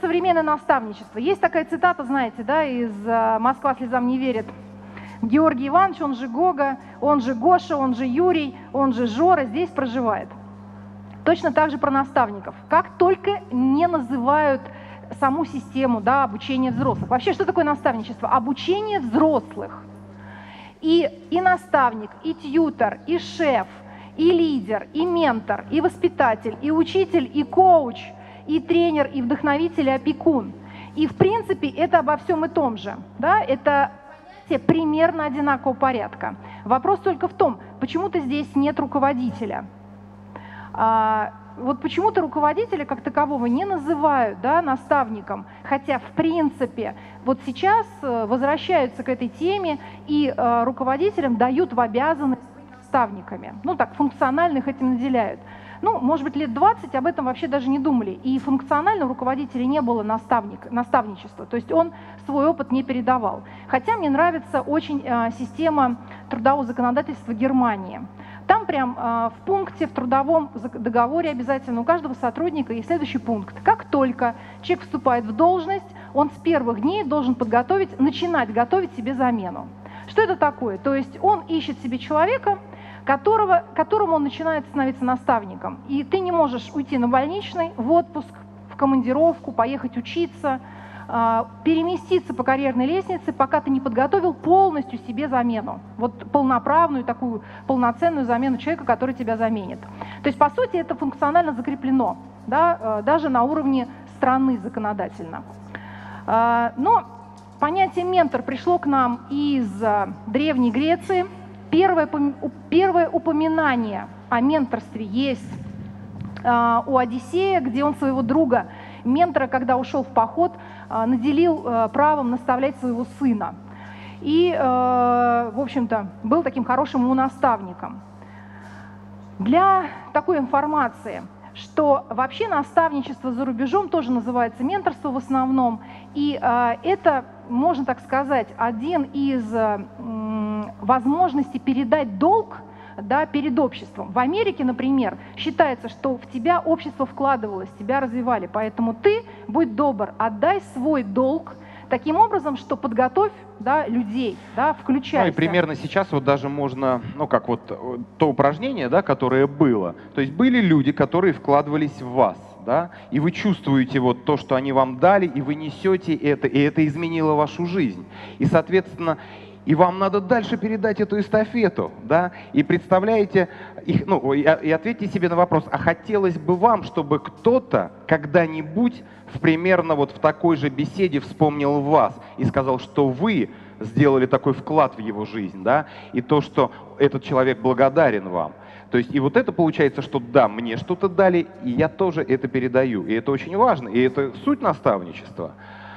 современное наставничество? Есть такая цитата, знаете, да, из «Москва слезам не верит». Георгий Иванович, он же Гога, он же Гоша, он же Юрий, он же Жора здесь проживает. Точно так же про наставников. Как только не называют саму систему, да, обучения взрослых. Вообще, что такое наставничество? Обучение взрослых. И наставник, и тьютор, и шеф, и лидер, и ментор, и воспитатель, и учитель, и коуч, и тренер, и вдохновитель, и опекун. И в принципе это обо всем и том же. Да? Это понятие примерно одинакового порядка. Вопрос только в том, почему-то здесь нет руководителя. Вот почему-то руководителя как такового не называют, да, наставником, хотя в принципе вот сейчас возвращаются к этой теме и руководителям дают в обязанность быть наставниками. Ну так, функционально их этим наделяют. Ну, может быть, лет 20 об этом вообще даже не думали. И функционально у руководителя не было наставничества, то есть он свой опыт не передавал. Хотя мне нравится очень система трудового законодательства Германии. Там прям в пункте, в трудовом договоре обязательно у каждого сотрудника есть следующий пункт. Как только человек вступает в должность, он с первых дней должен начинать готовить себе замену. Что это такое? То есть он ищет себе человека, которому он начинает становиться наставником. И ты не можешь уйти на больничный, в отпуск, в командировку, поехать учиться, переместиться по карьерной лестнице, пока ты не подготовил полностью себе замену. Вот полноправную, такую полноценную замену человека, который тебя заменит. То есть, по сути, это функционально закреплено, да, даже на уровне страны законодательно. Но понятие «ментор» пришло к нам из Древней Греции. Первое упоминание о менторстве есть у Одиссея, где он своего друга, ментора, когда ушел в поход, наделил правом наставлять своего сына. И, в общем-то, был таким хорошим ему наставником. Для такой информации, что вообще наставничество за рубежом тоже называется менторство в основном, и это, можно так сказать, один из возможностей передать долг, да, перед обществом. В Америке, например, считается, что в тебя общество вкладывалось, тебя развивали, поэтому ты, будь добр, отдай свой долг таким образом, что подготовь, да, людей, да, включайся. Ну и примерно сейчас вот даже можно, ну как вот то упражнение, да, которое было, то есть были люди, которые вкладывались в вас, да, и вы чувствуете вот то, что они вам дали, и вы несете это, и это изменило вашу жизнь. И, соответственно, и вам надо дальше передать эту эстафету, да, и представляете, и ответьте себе на вопрос, а хотелось бы вам, чтобы кто-то когда-нибудь примерно вот в такой же беседе вспомнил вас и сказал, что вы сделали такой вклад в его жизнь, да, и то, что этот человек благодарен вам. То есть и вот это получается, что да, мне что-то дали, и я тоже это передаю, и это очень важно, и это суть наставничества.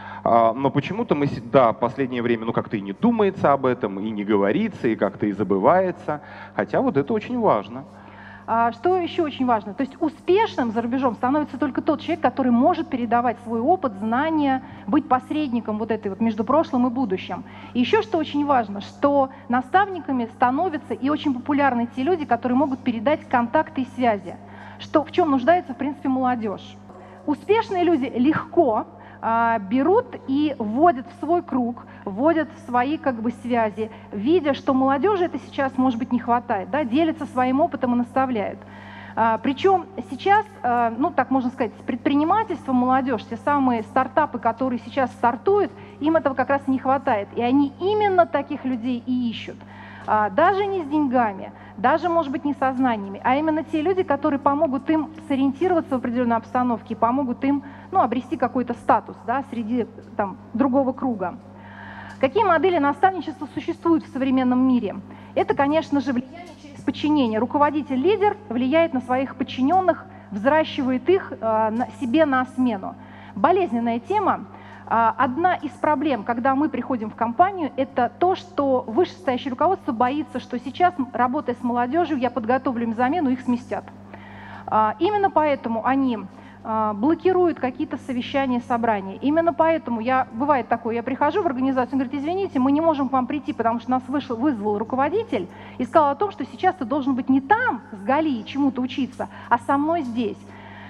Но почему-то мы, да, в последнее время, ну, как-то и не думается об этом, и не говорится, и как-то и забывается. Хотя вот это очень важно. Что еще очень важно? То есть успешным за рубежом становится только тот человек, который может передавать свой опыт, знания, быть посредником вот этой вот между прошлым и будущим. И еще что очень важно, что наставниками становятся и очень популярны те люди, которые могут передать контакты и связи, что в чем нуждается, в принципе, молодежь. Успешные люди легко берут и вводят в свой круг, вводят в свои как бы связи, видя, что молодежи это сейчас, может быть, не хватает, да, делятся своим опытом и наставляют. Причем сейчас, ну так можно сказать, предпринимательство молодежь, те самые стартапы, которые сейчас стартуют, им этого как раз не хватает. И они именно таких людей и ищут. Даже не с деньгами, даже, может быть, не со знаниями, а именно те люди, которые помогут им сориентироваться в определенной обстановке, помогут им, ну, обрести какой-то статус, да, среди там, другого круга. Какие модели наставничества существуют в современном мире? Это, конечно же, влияние через подчинение. Руководитель-лидер влияет на своих подчиненных, взращивает их себе на смену. Болезненная тема. Одна из проблем, когда мы приходим в компанию, это то, что вышестоящее руководство боится, что сейчас, работая с молодежью, я подготовлю им замену, их сместят. Именно поэтому они блокируют какие-то совещания, собрания. Именно поэтому бывает такое, я прихожу в организацию, он говорит, извините, мы не можем к вам прийти, потому что нас вызвал руководитель и сказал о том, что сейчас ты должен быть не там с Галией чему-то учиться, а со мной здесь.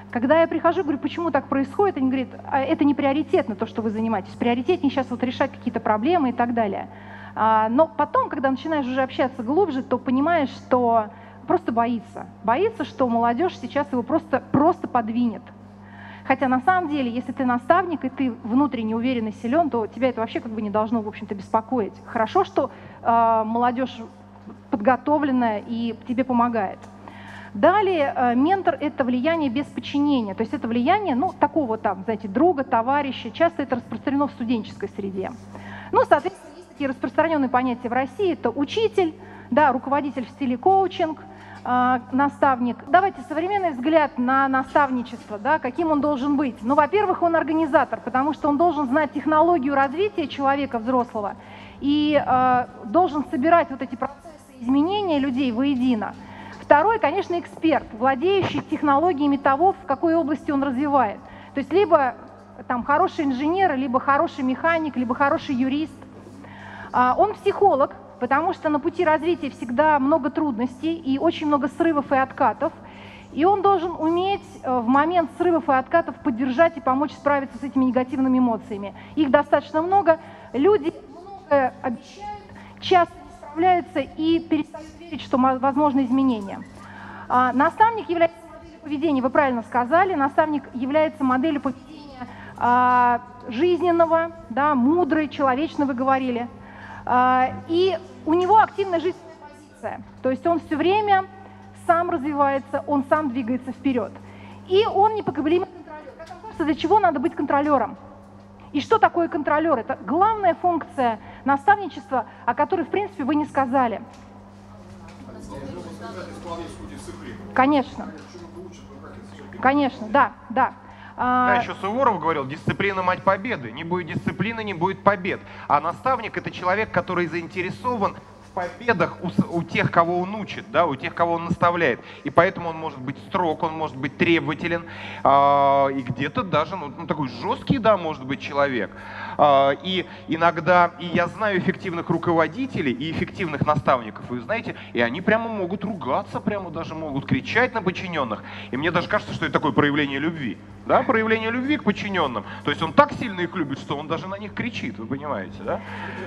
Когда я прихожу, говорю, почему так происходит, они говорят, это не приоритетно, то, что вы занимаетесь. Приоритетнее сейчас вот решать какие-то проблемы и так далее. Но потом, когда начинаешь уже общаться глубже, то понимаешь, что просто боится. Боится, что молодежь сейчас его просто подвинет. Хотя на самом деле, если ты наставник и ты внутренне уверен и силен, то тебя это вообще как бы не должно, в общем-то, беспокоить. Хорошо, что молодежь подготовленная и тебе помогает. Далее, ментор – это влияние без подчинения. То есть это влияние, ну, такого там, знаете, друга, товарища. Часто это распространено в студенческой среде. Ну, соответственно, есть такие распространенные понятия в России. Это учитель, да, руководитель в стиле коучинг, наставник. Давайте современный взгляд на наставничество, да, каким он должен быть. Ну, во-первых, он организатор, потому что он должен знать технологию развития человека взрослого и должен собирать вот эти процессы изменения людей воедино. Второй, конечно, эксперт, владеющий технологиями того, в какой области он развивает. То есть либо там хороший инженер, либо хороший механик, либо хороший юрист. Он психолог, потому что на пути развития всегда много трудностей и очень много срывов и откатов. И он должен уметь в момент срывов и откатов поддержать и помочь справиться с этими негативными эмоциями. Их достаточно много. Люди много обещают, часто не справляются и перестают верить, что возможны изменения. Наставник является моделью поведения, вы правильно сказали, наставник является моделью поведения жизненного, да, мудрый, человечный, вы говорили. И у него активная жизненная позиция, то есть он все время сам развивается, он сам двигается вперед. И он непоколебимый контролер. Как вам кажется, для чего надо быть контролером? И что такое контролер? Это главная функция наставничества, о которой, в принципе, вы не сказали. Конечно. Конечно, да, да. Да, еще Суворов говорил, дисциплина – мать победы. Не будет дисциплины, не будет побед. А наставник – это человек, который заинтересован в победах у тех, кого он учит, да, у тех, кого он наставляет. И поэтому он может быть строг, он может быть требователен, и где-то даже, ну, такой жесткий, да, может быть человек. И иногда, и я знаю эффективных руководителей и эффективных наставников, и вы знаете, и они прямо могут ругаться, прямо даже могут кричать на подчиненных. И мне даже кажется, что это такое проявление любви. Да, проявление любви к подчиненным. То есть он так сильно их любит, что он даже на них кричит, вы понимаете, да?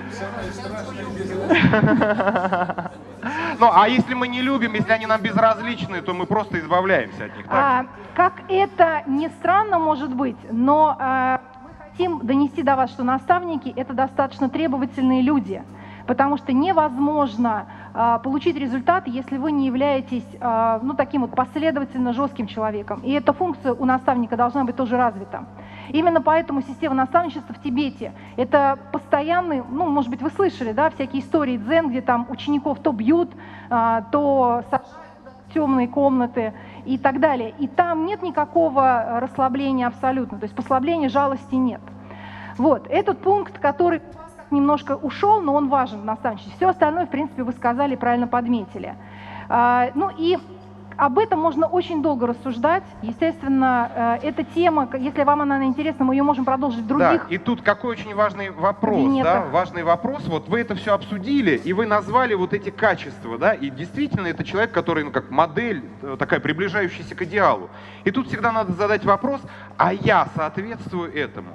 Ну, а если мы не любим, если они нам безразличны, то мы просто избавляемся от них. Как это ни странно может быть, но мы хотим донести до вас, что наставники – это достаточно требовательные люди, потому что невозможно получить результат, если вы не являетесь ну, таким вот последовательно жестким человеком. И эта функция у наставника должна быть тоже развита. Именно поэтому система наставничества в Тибете – это постоянный, ну, может быть, вы слышали, да, всякие истории дзен, где там учеников то бьют, то сажают в темные комнаты и так далее. И там нет никакого расслабления абсолютно, то есть послабления, жалости нет. Вот, этот пункт, который немножко ушел, но он важен в наставничестве. Все остальное, в принципе, вы сказали, правильно подметили. Ну и об этом можно очень долго рассуждать. Естественно, эта тема, если вам она интересна, мы ее можем продолжить в других. Да, и тут какой очень важный вопрос, да? Важный вопрос. Вот вы это все обсудили, и вы назвали вот эти качества, да? И действительно, это человек, который, ну, как модель, такая приближающаяся к идеалу. И тут всегда надо задать вопрос, а я соответствую этому?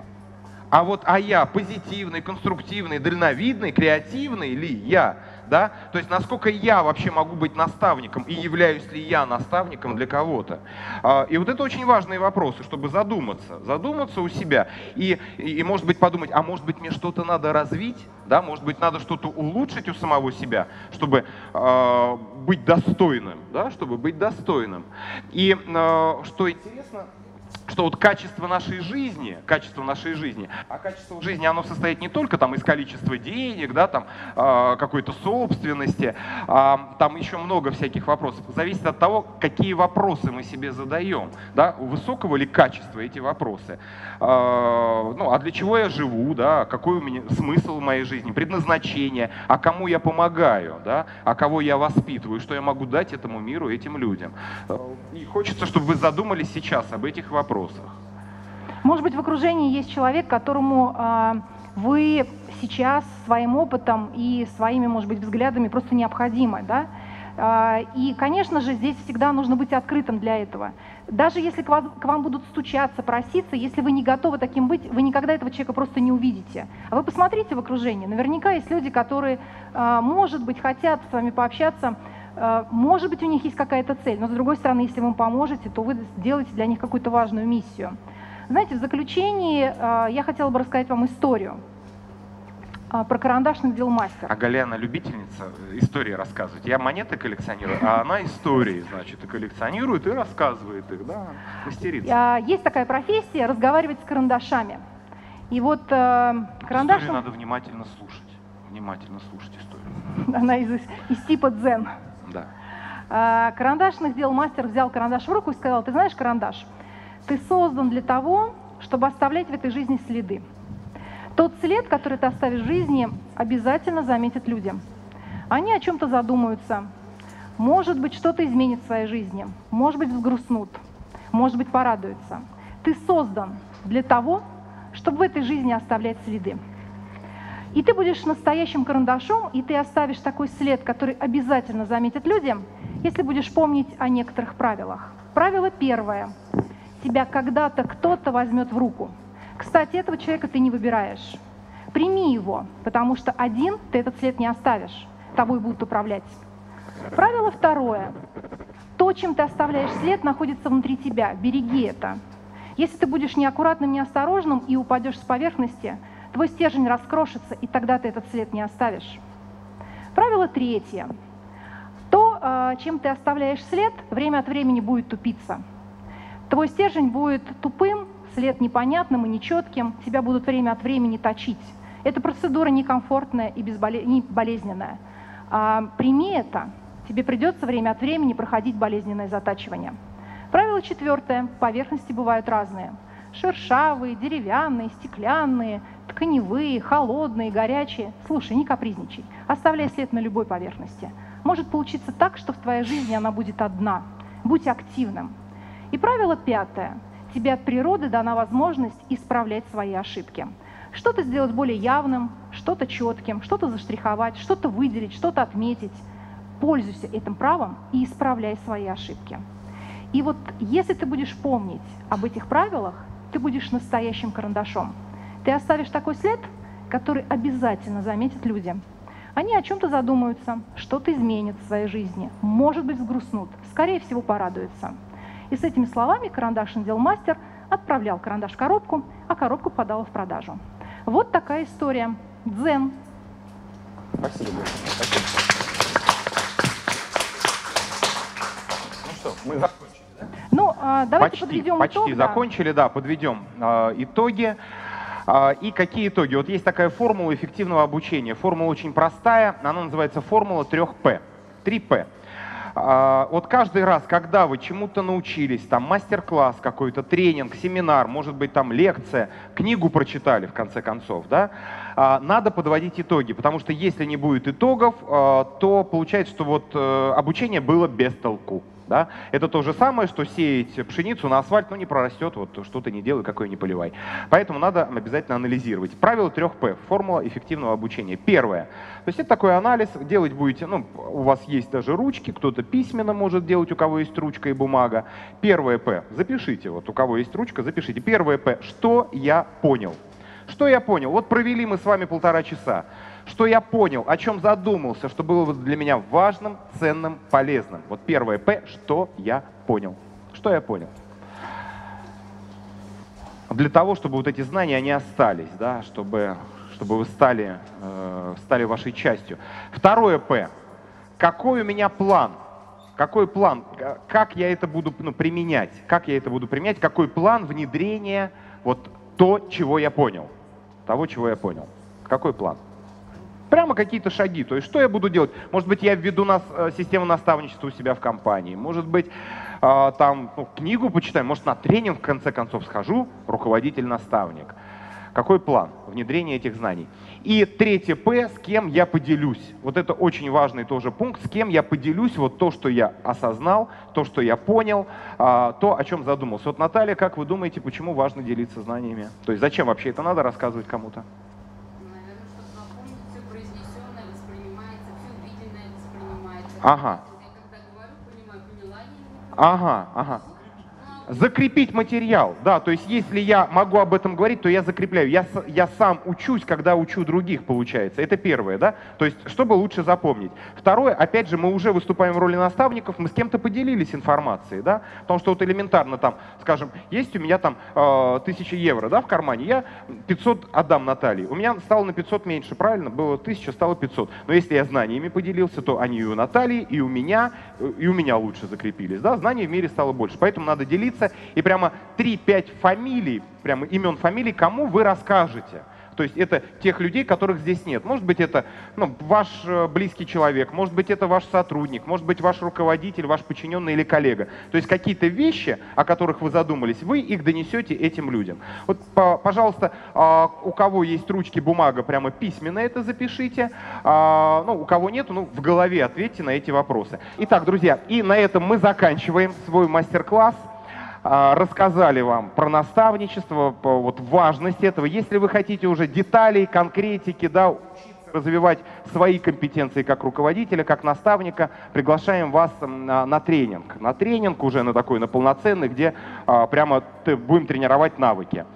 А я позитивный, конструктивный, дальновидный, креативный ли я? Да? То есть насколько я вообще могу быть наставником и являюсь ли я наставником для кого-то? И вот это очень важные вопросы, чтобы задуматься у себя и может быть подумать, а может быть мне что-то надо развить, да? Может быть надо что-то улучшить у самого себя, чтобы быть достойным, да? Чтобы быть достойным. И что интересно, что вот качество нашей жизни, а качество жизни, оно состоит не только там из количества денег, да, там какой-то собственности, там еще много всяких вопросов. Зависит от того, какие вопросы мы себе задаем, да, высокого ли качества эти вопросы. Ну, а для чего я живу, да, какой у меня смысл в моей жизни, предназначение, а кому я помогаю, да, а кого я воспитываю, что я могу дать этому миру, этим людям. И хочется, чтобы вы задумались сейчас об этих вопросах. Может быть, в окружении есть человек, которому вы сейчас своим опытом и своими, может быть, взглядами просто необходимы, да? И, конечно же, здесь всегда нужно быть открытым для этого. Даже если к вам будут стучаться, проситься, если вы не готовы таким быть, вы никогда этого человека просто не увидите. А вы посмотрите в окружении. Наверняка есть люди, которые, может быть, хотят с вами пообщаться, может быть, у них есть какая-то цель, но, с другой стороны, если вы им поможете, то вы сделаете для них какую-то важную миссию. Знаете, в заключении я хотела бы рассказать вам историю про карандашных дел мастер. А Галина любительница истории рассказывать. Я монеты коллекционирую, а она истории, значит, и коллекционирует, и рассказывает их, да, мастерица. Есть такая профессия — разговаривать с карандашами. И вот карандаш... Историю надо внимательно слушать историю. Она из типа дзен. Да. Карандашных дел мастер взял карандаш в руку и сказал: ты знаешь, карандаш, ты создан для того, чтобы оставлять в этой жизни следы. Тот след, который ты оставишь в жизни, обязательно заметят люди. Они о чем-то задумаются. Может быть, что-то изменит в своей жизни. Может быть, взгрустнут. Может быть, порадуются. Ты создан для того, чтобы в этой жизни оставлять следы. И ты будешь настоящим карандашом, и ты оставишь такой след, который обязательно заметят люди, если будешь помнить о некоторых правилах. Правило первое. Тебя когда-то кто-то возьмет в руку. Кстати, этого человека ты не выбираешь. Прими его, потому что один ты этот след не оставишь. Тобой будут управлять. Правило второе. То, чем ты оставляешь след, находится внутри тебя. Береги это. Если ты будешь неаккуратным, неосторожным и упадешь с поверхности, твой стержень раскрошится, и тогда ты этот след не оставишь. Правило третье. То, чем ты оставляешь след, время от времени будет тупиться. Твой стержень будет тупым, след непонятным и нечетким, тебя будут время от времени точить. Эта процедура некомфортная и не болезненная. Прими это. Тебе придется время от времени проходить болезненное затачивание. Правило четвертое. Поверхности бывают разные. Шершавые, деревянные, стеклянные, тканевые, холодные, горячие. Слушай, не капризничай. Оставляй след на любой поверхности. Может получиться так, что в твоей жизни она будет одна. Будь активным. И правило пятое. Тебе от природы дана возможность исправлять свои ошибки. Что-то сделать более явным, что-то четким, что-то заштриховать, что-то выделить, что-то отметить. Пользуйся этим правом и исправляй свои ошибки. И вот если ты будешь помнить об этих правилах, ты будешь настоящим карандашом. Ты оставишь такой след, который обязательно заметят люди. Они о чем-то задумаются, что-то изменят в своей жизни, может быть, взгрустнут, скорее всего, порадуются. И с этими словами карандашный дел мастер отправлял карандаш в коробку, а коробку подала в продажу. Вот такая история. Дзен. Спасибо. Ну что, мы закончили, да? Ну, давайте подведем итог. Почти закончили, да, подведем итоги. И какие итоги? Вот есть такая формула эффективного обучения. Формула очень простая, она называется формула 3П. 3П. Вот каждый раз, когда вы чему-то научились, там мастер-класс какой-то, тренинг, семинар, может быть там лекция, книгу прочитали в конце концов, да, надо подводить итоги, потому что если не будет итогов, то получается, что вот обучение было без толку. Да? Это то же самое, что сеять пшеницу на асфальт, но не прорастет, вот что ты не делай, какое не поливай. Поэтому надо обязательно анализировать. Правило 3П, формула эффективного обучения. Первое. То есть это такой анализ, делать будете, ну, у вас есть даже ручки, кто-то письменно может делать, у кого есть ручка и бумага. Первое П, запишите, вот у кого есть ручка, запишите. Первое П, что я понял. Что я понял? Вот провели мы с вами 1,5 часа. Что я понял, о чем задумался, что было для меня важным, ценным, полезным. Вот первое П, что я понял. Что я понял? Для того, чтобы вот эти знания, они остались, да, чтобы вы стали вашей частью. Второе П, какой у меня план? Какой план? Как я это буду применять? Как я это буду применять? Какой план внедрения вот то, чего я понял? Того, чего я понял. Какой план? Прямо какие-то шаги. То есть что я буду делать? Может быть, я введу систему наставничества у себя в компании. Может быть, там книгу почитаю. Может, на тренинг в конце концов схожу, руководитель-наставник. Какой план внедрения этих знаний? И третье П, с кем я поделюсь. Вот это очень важный тоже пункт. С кем я поделюсь вот то, что я осознал, то, что я понял, то, о чем задумался. Вот, Наталья, как вы думаете, почему важно делиться знаниями? То есть зачем вообще это надо рассказывать кому-то? Ага. Ага, ага. Закрепить материал, да, то есть если я могу об этом говорить, то я закрепляю. Я сам учусь, когда учу других, получается. Это первое, да, то есть чтобы лучше запомнить. Второе, опять же, мы уже выступаем в роли наставников, мы с кем-то поделились информацией, да, потому что вот элементарно там, скажем, есть у меня там 1000 евро, да, в кармане, я 500 отдам Наталье, у меня стало на 500 меньше, правильно, было 1000, стало 500. Но если я знаниями поделился, то они и у Натальи, и у меня лучше закрепились, да, знаний в мире стало больше, поэтому надо делиться. И прямо 3-5 фамилий, прямо имен фамилий, кому вы расскажете. То есть это тех людей, которых здесь нет. Может быть, это ваш близкий человек, может быть, это ваш сотрудник, может быть, ваш руководитель, ваш подчиненный или коллега. То есть какие-то вещи, о которых вы задумались, вы их донесете этим людям. Вот, пожалуйста, у кого есть ручки, бумага, прямо письменно это запишите. У кого нет, в голове ответьте на эти вопросы. Итак, друзья, и на этом мы заканчиваем свой мастер-класс. Рассказали вам про наставничество, вот важность этого. Если вы хотите уже деталей, конкретики, да, развивать свои компетенции как руководителя, как наставника, приглашаем вас на тренинг. На тренинг уже на такой, на полноценный, где прямо будем тренировать навыки.